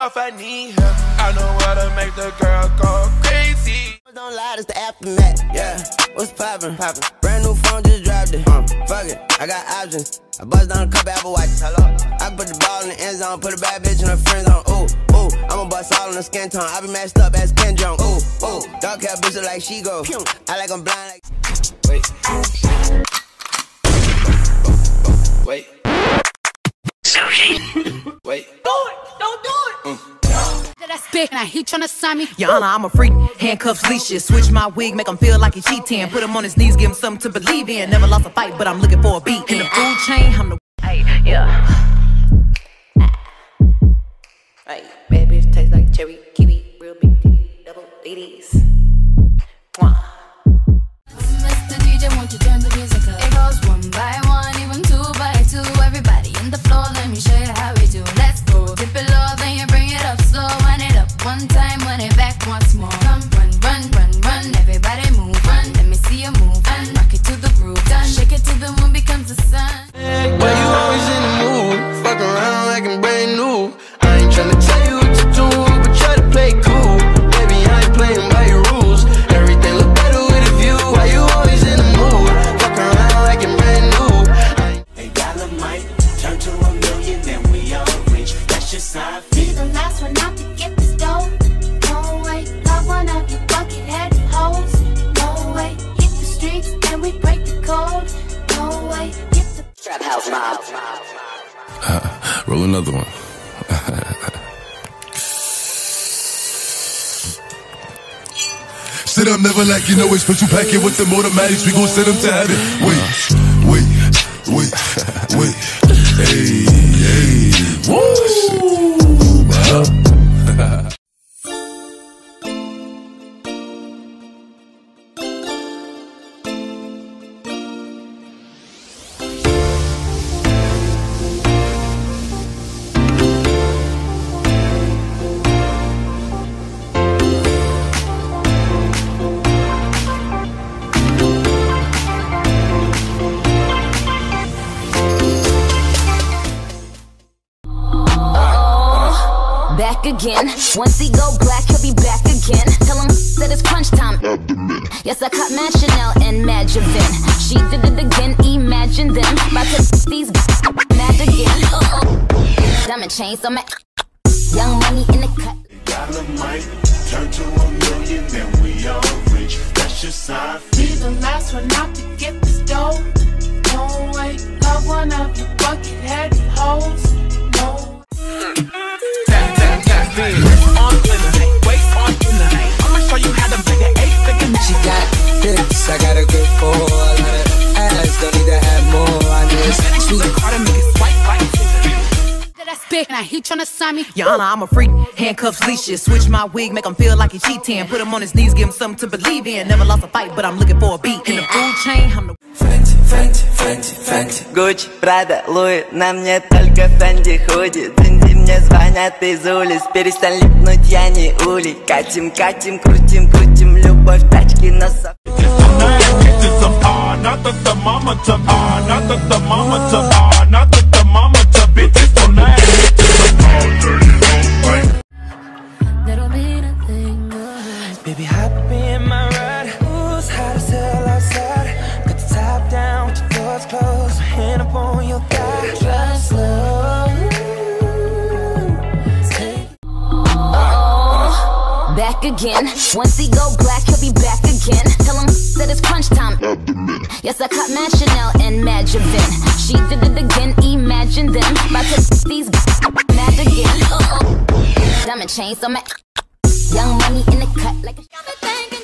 If I need help, I know how to make the girl go crazy. Don't lie, it's the aftermath. Yeah, what's poppin'? Brand new phone, just dropped it. Fuck it, I got options. I bust down a couple Apple Watches. Hello, I can put the ball in the end zone, put a bad bitch in her friend zone. Ooh, ooh, I'ma bust all in the skin tone. I be matched up as Ken Jong. Ooh, ooh, dark hair bitch look like she go. I like 'em blind like. Wait. Wait. Wait. Do it! Don't do it! That's big, now he tryna sign me. Your Honor, I'm a freak. Handcuffs, leashes. Switch my wig, make him feel like he cheating. Put him on his knees, give him something to believe in. Never lost a fight, but I'm looking for a beat. In the food chain, I'm the. Hey, yeah. Hey, bad bitch tastes like cherry, kiwi, real big titty, double ladies. Mwah. Mr. DJ, won't you turn the music up? It goes 1 by 1, even 2 by 2. Everybody in the floor, let me show you how we do. Let's go. Dip it low, then you bring it up slow. Wind it up 1 time, wind it back once more. Come, run, run, run, run. Everybody move, run. Let me see you move, and rock it to the groove. Done. Shake it till the moon becomes the sun. Why you always in the mood? Fuck around like I'm brand new. I ain't tryna tell you what to do, but try to play cool. Baby, I ain't playing by your rules. Everything look better with a view. Why you always in the mood? Fuck around like I'm brand new. A dollar might turn to $1 million, then we all rich. That's just how I feel. Be the last one out to get this dough. No way, love one of you bucket-headed hoes. No way, hit the streets and we break the code. No way, hit the Trap house mob. Roll another one. Sit up, never like you know it's special packet with them automatics. We gon' send them to heaven. Wait. Hey. Woo. Back again. Once he go black, he'll be back again. Tell him that it's crunch time. Yes, I caught Mad Chanel and Mad Javin. She did it again, imagine them. About to these mad again. Diamond chains on my young money in the cut. A dollar might turn to $1 million, then we all rich. That's just how I feel. Be the last one out to get this dough. No way, love one of you bucket-headed hoes. No. I'ma show you how to make an 8-figure. She got hips, I got a good for a lot of ass. Don't need to have more on this. She's a car to make it swipe right. That's big, now he tryna sign me. Your Honor, I'm a freak. Handcuffs, leashes. Switch my wig, make him feel like he cheating. Put him on his knees, give him something to believe in. Never lost a fight, but I'm looking for a beat. In the food chain, I'm the. Fenty, Gucci, Prada, Louis, на мне только Фенди худи. Динди мне звонят из улиц, перестань липнуть, я не улей. Катим, крутим, любовь, тачки, носа. Baby, hop in my ride. Who's hot as hell outside? Put the top down with your doors closed. My hand up on your thigh. Drive slow. Back again. Once he go black, he'll be back again. Tell him that it's crunch time. Yes, I caught Mad Chanel and Mad Javin. She did it again, imagine them. About to these mad again. Diamond chains on my young money in the cut like a